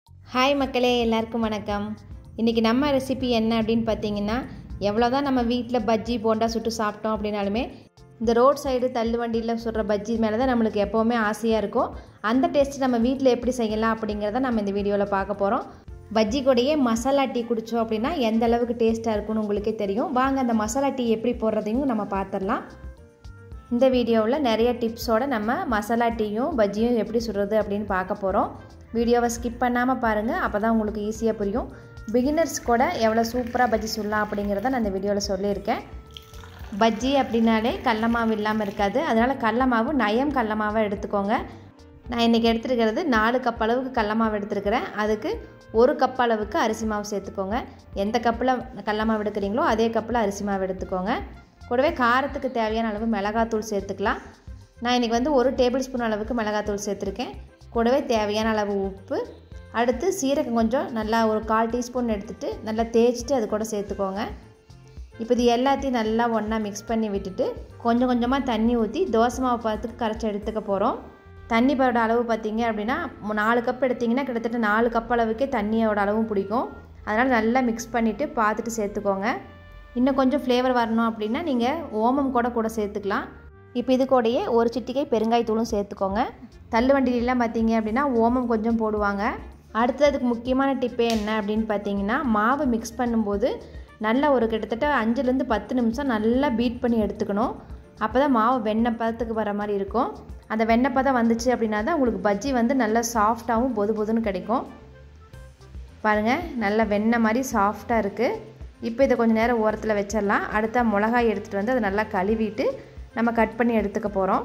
Hi மக்களே, எல்லாருக்கும் வணக்கம். இன்றைக்கி நம்ம ரெசிபி என்ன அப்படின்னு பார்த்தீங்கன்னா, எவ்வளோதான் நம்ம வீட்டில் பஜ்ஜி போண்டா சுட்டு சாப்பிட்டோம் அப்படின்னாலுமே இந்த ரோட் சைடு தள்ளு வண்டியில் சுடுற பஜ்ஜி மேலே தான் நம்மளுக்கு எப்போவுமே ஆசையாக இருக்கும். அந்த டேஸ்ட்டு நம்ம வீட்டில் எப்படி செய்யலாம் அப்படிங்கிறத நம்ம இந்த வீடியோவில் பார்க்க போகிறோம். பஜ்ஜி கூடயே மசாலா டீ குடித்தோம் அப்படின்னா எந்த அளவுக்கு டேஸ்ட்டாக இருக்குன்னு உங்களுக்கே தெரியும். வாங்க அந்த மசாலா டீ எப்படி போடுறதையும் நம்ம பார்த்துடலாம். இந்த வீடியோவில் நிறைய டிப்ஸோடு நம்ம மசாலா டீயும் பஜ்ஜியும் எப்படி சுடுறது அப்படின்னு பார்க்க போகிறோம். வீடியோவை ஸ்கிப் பண்ணாமல் பாருங்கள், அப்போ தான் உங்களுக்கு ஈஸியாக புரியும். பிகினர்ஸ் கூட எவ்வளோ சூப்பராக பஜ்ஜி சுடலாம் அப்படிங்கிறத நான் இந்த வீடியோவில் சொல்லியிருக்கேன். பஜ்ஜி அப்படின்னாலே கடல மாவு இல்லாமல் இருக்காது. அதனால் கடல மாவு நயம் கடல மாவை எடுத்துக்கோங்க. நான் இன்றைக்கி எடுத்துருக்கிறது 4 கப் அளவுக்கு கடல மாவு எடுத்துருக்கிறேன். அதுக்கு 1 கப் அளவுக்கு அரிசி மாவு சேர்த்துக்கோங்க. எந்த கப்பில் கடல மாவு எடுக்கிறீங்களோ அதே கப்பில் அரிசி மாவு எடுத்துக்கோங்க. கூடவே காரத்துக்கு தேவையான அளவு மிளகாத்தூள் சேர்த்துக்கலாம். நான் இன்றைக்கி 1 டேபிள் ஸ்பூன் அளவுக்கு மிளகாத்தூள் சேர்த்துருக்கேன். கூடவே தேவையான அளவு உப்பு, அடுத்து சீரகம் கொஞ்சம் நல்லா ஒரு 1/4 டீஸ்பூன் எடுத்துகிட்டு நல்லா தேய்ச்சிட்டு அது கூட சேர்த்துக்கோங்க. இப்போ இது எல்லாத்தையும் நல்லா ஒன்றா மிக்ஸ் பண்ணி விட்டுட்டு கொஞ்சம் கொஞ்சமாக தண்ணி ஊற்றி தோசை மாவு பார்த்துக்கு கரைச்சி எடுத்துக்க போகிறோம். தண்ணி பரோட அளவு பார்த்திங்க அப்படின்னா 4 கப் எடுத்திங்கன்னா கிட்டத்தட்ட 4 கப் அளவுக்கே தண்ணியோட அளவும் பிடிக்கும். அதனால் நல்லா மிக்ஸ் பண்ணிவிட்டு பார்த்துட்டு சேர்த்துக்கோங்க. இன்னும் கொஞ்சம் ஃப்ளேவர் வரணும் அப்படின்னா நீங்கள் ஓமம் கூட சேர்த்துக்கலாம். இப்போ இது கூடயே ஒரு சிட்டிகை பெருங்காயத்தூளும் சேர்த்துக்கோங்க. தள்ளு வண்டியிலலாம் பார்த்தீங்க அப்படின்னா ஓமம் கொஞ்சம் போடுவாங்க. அடுத்ததுக்கு முக்கியமான டிப்பே என்ன அப்படின்னு பார்த்தீங்கன்னா, மாவு மிக்ஸ் பண்ணும்போது நல்லா ஒரு கிட்டத்தட்ட 5லேருந்து 10 நிமிஷம் நல்லா பீட் பண்ணி எடுத்துக்கணும். அப்போ தான் மாவு வெண்ணெய் பதத்துக்கு வர மாதிரி இருக்கும். அந்த வெண்ணெய் பதம் வந்துச்சு அப்படின்னா தான் உங்களுக்கு பஜ்ஜி நல்லா சாஃப்டாகவும் பொதுன்னு கிடைக்கும். பாருங்கள், நல்லா வெண்ணெய் மாதிரி சாஃப்டாக இருக்குது. இப்போ இதை கொஞ்சம் நேரம் ஓரத்தில் வச்சிடலாம். அடுத்த மிளகாய் எடுத்துகிட்டு வந்து அதை நல்லா கழுவிட்டு நம்ம கட் பண்ணி எடுத்துக்க போகிறோம்.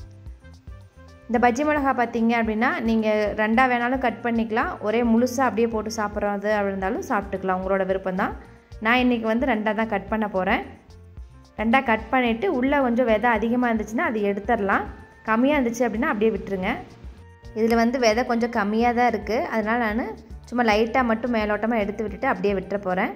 இந்த பஜ்ஜி மிளகாய் பார்த்திங்க அப்படின்னா நீங்கள் 2ஆக வேணாலும் கட் பண்ணிக்கலாம். ஒரே முழுசாக அப்படியே போட்டு சாப்பிட்றது அப்படி இருந்தாலும் சாப்பிட்டுக்கலாம், உங்களோட விருப்பம்தான். நான் இன்றைக்கி 2ஆக தான் கட் பண்ண போகிறேன். 2ஆக கட் பண்ணிவிட்டு உள்ளே கொஞ்சம் விதை அதிகமாக இருந்துச்சுன்னா அது எடுத்துடலாம். கம்மியாக இருந்துச்சு அப்படின்னா அப்படியே விட்டுருங்க. இதில் விதை கொஞ்சம் கம்மியாக தான் இருக்குது. அதனால் நான் சும்மா லைட்டாக மட்டும் மேலோட்டமாக எடுத்து விட்டுட்டு அப்படியே விட்டுற போகிறேன்.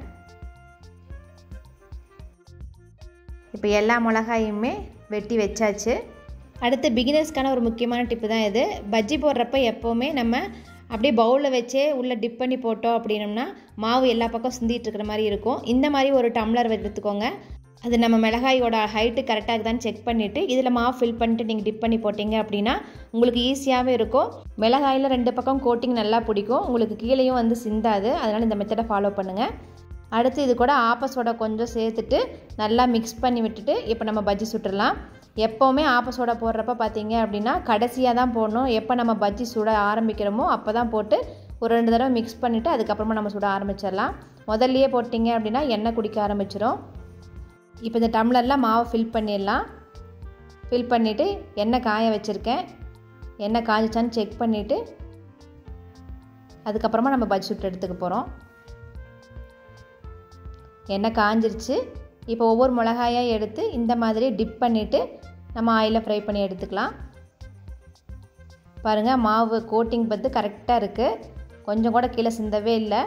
இப்போ எல்லா மிளகாயுமே வெட்டி வச்சாச்சு. அடுத்து பிகினர்ஸ்க்கான ஒரு முக்கியமான டிப்பு தான் இது. பஜ்ஜி போடுறப்ப எப்போவுமே நம்ம அப்படியே பவுலில் வச்சே உள்ளே டிப் பண்ணி போட்டோம் அப்படின்னம்னா மாவு எல்லா பக்கம் சிந்திட்டு இருக்கிற மாதிரி இருக்கும். இந்த மாதிரி ஒரு டம்ளர் எடுத்துக்கோங்க. அது நம்ம மிளகாயோட ஹைட்டு கரெக்டாக இருக்குதான்னு செக் பண்ணிவிட்டு இதில் மாவு ஃபில் பண்ணிட்டு நீங்கள் டிப் பண்ணி போட்டிங்க அப்படின்னா உங்களுக்கு ஈஸியாகவே இருக்கும். மிளகாயில் 2 பக்கம் கோட்டிங் நல்லா பிடிக்கும், உங்களுக்கு கீழேயும் சிந்தாது. அதனால் இந்த மெத்தடை ஃபாலோ பண்ணுங்கள். அடுத்து இது கூட ஆப்பசோடா கொஞ்சம் சேர்த்துட்டு நல்லா மிக்ஸ் பண்ணி விட்டுட்டு இப்போ நம்ம பஜ்ஜி சுட்டுடலாம். எப்போவுமே ஆப்பசோடா போடுறப்ப பார்த்தீங்க அப்படின்னா கடைசியாக தான் போடணும். எப்போ நம்ம பஜ்ஜி சுட ஆரம்பிக்கிறோமோ அப்போ தான் போட்டு ஒரு 2 தடவை மிக்ஸ் பண்ணிவிட்டு அதுக்கப்புறமா நம்ம சுட ஆரம்பிச்சிடலாம். முதல்லையே போட்டிங்க அப்படின்னா எண்ணெய் குடிக்க ஆரம்பிச்சிடும். இப்போ இந்த டம்ளரில் மாவை ஃபில் பண்ணிடலாம். ஃபில் பண்ணிவிட்டு எண்ணெய் காய வச்சுருக்கேன். எண்ணெய் காய்ச்சான்னு செக் பண்ணிவிட்டு அதுக்கப்புறமா நம்ம பஜ்ஜி சுட்டு எடுத்துக்க போகிறோம். எண்ணெய் காஞ்சிருச்சு. இப்போ ஒவ்வொரு மிளகாயாக எடுத்து இந்த மாதிரி டிப் பண்ணிவிட்டு நம்ம ஆயிலில் ஃப்ரை பண்ணி எடுத்துக்கலாம். பாருங்கள், மாவு கோட்டிங் கரெக்டாக இருக்குது, கொஞ்சம் கூட கீழே சிந்தவே இல்லை.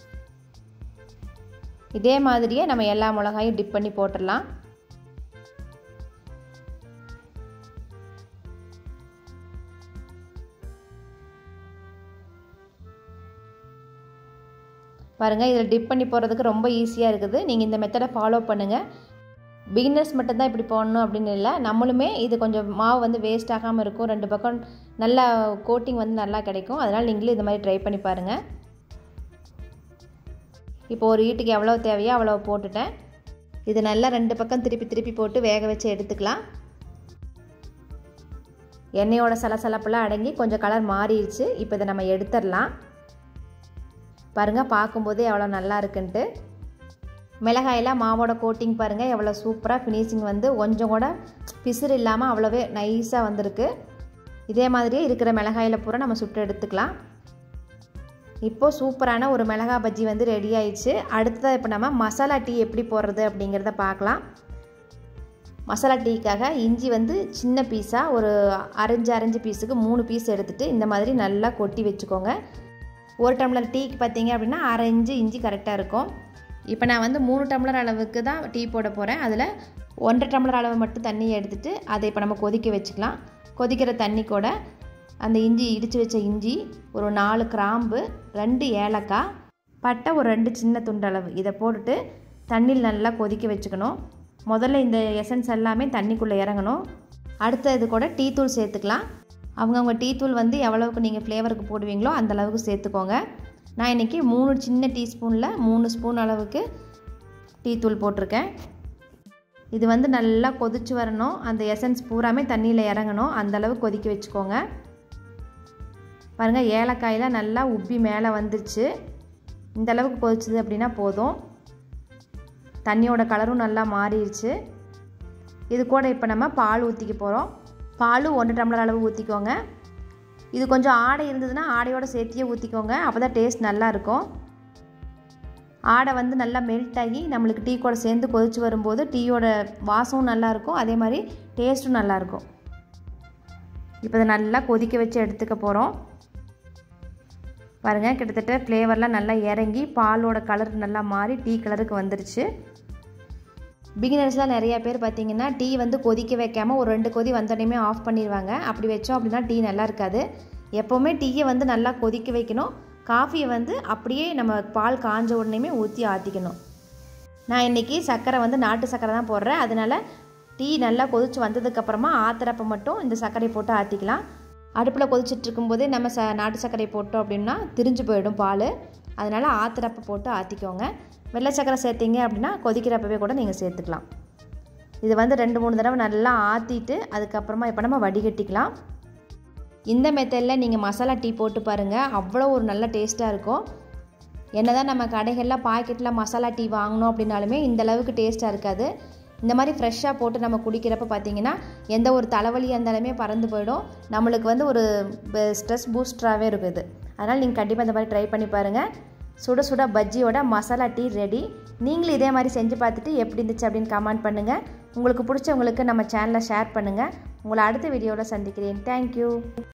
இதே மாதிரியே நம்ம எல்லா மிளகாயும் டிப் பண்ணி போட்டுடலாம். பாருங்கள், இதில் டிப் பண்ணி போடுறதுக்கு ரொம்ப ஈஸியாக இருக்குது. நீங்கள் இந்த மெத்தடை ஃபாலோ பண்ணுங்கள். பிகினர்ஸ் மட்டும்தான் இப்படி போடணும் அப்படின்னு இல்லை, நம்மளுமே இது கொஞ்சம் மாவு வேஸ்ட் ஆகாமல் இருக்கும். 2 பக்கம் நல்லா கோட்டிங் நல்லா கிடைக்கும். அதனால் நீங்களும் இந்த மாதிரி ட்ரை பண்ணி பாருங்கள். இப்போ ஒரு ஈட்டுக்கு எவ்வளோ தேவையோ அவ்வளோ போட்டுட்டேன். இது நல்லா 2 பக்கம் திருப்பி போட்டு வேக வச்சு எடுத்துக்கலாம். எண்ணெயோட சலசலப்பெல்லாம் அடங்கி கொஞ்சம் கலர் மாறிடுச்சு. இப்போ இதை நம்ம எடுத்துடலாம். பாருங்கள், பார்க்கும்போதே எவ்வளோ நல்லா இருக்குன்ட்டு. மிளகாயெல்லாம் மாவோட கோட்டிங் பாருங்கள் எவ்வளோ சூப்பராக ஃபினிஷிங் கொஞ்சம் கூட பிசுறு இல்லாமல் அவ்வளோவே நைஸாக வந்திருக்கு. இதே மாதிரியே இருக்கிற மிளகாயில் பூரா நம்ம சுட்டு எடுத்துக்கலாம். இப்போது சூப்பரான ஒரு மிளகாய் பஜ்ஜி ரெடி ஆயிடுச்சு. அடுத்ததாக இப்போ நம்ம மசாலா டீ எப்படி போடுறது அப்படிங்கிறத பார்க்கலாம். மசாலா டீக்காக இஞ்சி சின்ன பீஸாக ஒரு அரைஞ்சு பீஸுக்கு 3 பீஸ் எடுத்துகிட்டு இந்த மாதிரி நல்லா கொட்டி வச்சுக்கோங்க. 1 டம்ளர் டீக்கு பார்த்தீங்க அப்படின்னா 1/2 இன்ச்சு இஞ்சி கரெக்டாக இருக்கும். இப்போ நான் 3 டம்ளர் அளவுக்கு தான் டீ போட போகிறேன். அதில் 1.5 டம்ளர் அளவு மட்டும் தண்ணியை எடுத்துகிட்டு அதை இப்போ நம்ம கொதிக்க வச்சுக்கலாம். கொதிக்கிற தண்ணி கூட அந்த இஞ்சி இடித்து வச்ச இஞ்சி, ஒரு 4 கிராம்பு, 2 ஏலக்காய், பட்டை ஒரு 2 சின்ன துண்டளவு இதை போட்டுட்டு தண்ணியில் நல்லா கொதிக்க வச்சுக்கணும். முதல்ல இந்த எசன்ஸ் எல்லாமே தண்ணிக்குள்ளே இறங்கணும். அடுத்து இது கூட டீ தூள் சேர்த்துக்கலாம். அவங்கவுங்க டீ தூள் வந்து எவ்வளவுக்கு நீங்கள் ஃப்ளேவருக்கு போடுவீங்களோ அந்த அளவுக்கு சேர்த்துக்கோங்க. நான் இன்றைக்கி 3 சின்ன டீஸ்பூனில் 3 ஸ்பூன் அளவுக்கு டீ தூள் போட்டிருக்கேன். இது வந்து நல்லா கொதிச்சு வரணும். அந்த எசன்ஸ் பூராமே தண்ணியில் இறங்கணும். அந்தளவு கொதிக்க வச்சுக்கோங்க. பாருங்கள், ஏலக்காயெலாம் நல்லா உப்பி மேலே வந்துருச்சு. இந்த அளவுக்கு கொதிச்சுது அப்படின்னா போதும். தண்ணியோட கலரும் நல்லா மாறிடுச்சு. இது கூட இப்போ நம்ம பால் ஊற்றிக்க போகிறோம். பால் 1 டம்ளர் அளவு ஊற்றிக்கோங்க. இது கொஞ்சம் ஆடை இருந்ததுன்னா ஆடையோடு சேர்த்தியே ஊற்றிக்கோங்க. அப்போ தான் டேஸ்ட் நல்லாயிருக்கும். ஆடை வந்து நல்லா மெல்ட் ஆகி நம்மளுக்கு டீ கூட சேர்ந்து கொதிச்சு வரும்போது டீயோட வாசமும் நல்லாயிருக்கும், அதே மாதிரி டேஸ்ட்டும் நல்லாயிருக்கும். இப்போ இதை நல்லா கொதிக்க வச்சு எடுத்துக்க போகிறோம். பாருங்கள், கிட்டத்தட்ட ஃப்ளேவர்லாம் நல்லா இறங்கி பாலோட கலர் நல்லா மாறி டீ கலருக்கு வந்துருச்சு. பிகினர்ஸ்லாம் நிறையா பேர் பார்த்திங்கன்னா டீ வந்து கொதிக்க வைக்காமல் ஒரு 2 கொதி வந்தோடனே ஆஃப் பண்ணிடுவாங்க. அப்படி வச்சோம் அப்படின்னா டீ நல்லா இருக்காது. எப்போவுமே டீயை வந்து நல்லா கொதிக்க வைக்கணும். காஃபியை வந்து அப்படியே நம்ம பால் காஞ்ச உடனேமே ஊற்றி ஆற்றிக்கணும். நான் இன்றைக்கி சர்க்கரை வந்து நாட்டு சர்க்கரை தான் போடுறேன். அதனால் டீ நல்லா கொதித்து வந்ததுக்கப்புறமா ஆற்றுறப்ப மட்டும் இந்த சர்க்கரை போட்டு ஆற்றிக்கலாம். அடுப்பில் கொதிச்சுட்டு இருக்கும்போதே நம்ம நாட்டு சர்க்கரை போட்டோம் அப்படின்னா திரிஞ்சு போயிடும் பால். அதனால் ஆற்றுறப்ப போட்டு ஆற்றிக்கோங்க. வெள்ளை சர்க்கரை சேர்த்திங்க அப்படின்னா கொதிக்கிறப்பவே கூட நீங்கள் சேர்த்துக்கலாம். இது வந்து 2-3 தடவை நல்லா ஆற்றிட்டு அதுக்கப்புறமா இப்போ நம்ம வடிகட்டிக்கலாம். இந்த மெத்தடில் நீங்கள் மசாலா டீ போட்டு பாருங்கள், அவ்வளோ ஒரு நல்ல டேஸ்ட்டாக இருக்கும். என்ன தான் நம்ம கடைகளில் பாக்கெட்டில் மசாலா டீ வாங்கினோம் அப்படின்னாலுமே இந்த அளவுக்கு டேஸ்ட்டாக இருக்காது. இந்த மாதிரி ஃப்ரெஷ்ஷாக போட்டு நம்ம குடிக்கிறப்ப பார்த்திங்கன்னா எந்த ஒரு தலைவலியாக இருந்தாலுமே பறந்து போயிடும். நம்மளுக்கு வந்து ஒரு ஸ்ட்ரெஸ் பூஸ்டராகவே இருக்கும் இது. அதனால் நீங்கள் கண்டிப்பாக இந்த மாதிரி ட்ரை பண்ணி பாருங்கள். சுட சுட பஜ்ஜியோட மசாலா டீ ரெடி. நீங்களும் இதே மாதிரி செஞ்சு பார்த்துட்டு எப்படி இருந்துச்சு அப்படின்னு கமெண்ட் பண்ணுங்கள். உங்களுக்கு பிடிச்சவங்களுக்கு நம்ம சேனலை ஷேர் பண்ணுங்கள். உங்களை அடுத்த வீடியோவில் சந்திக்கிறேன். தேங்க்யூ.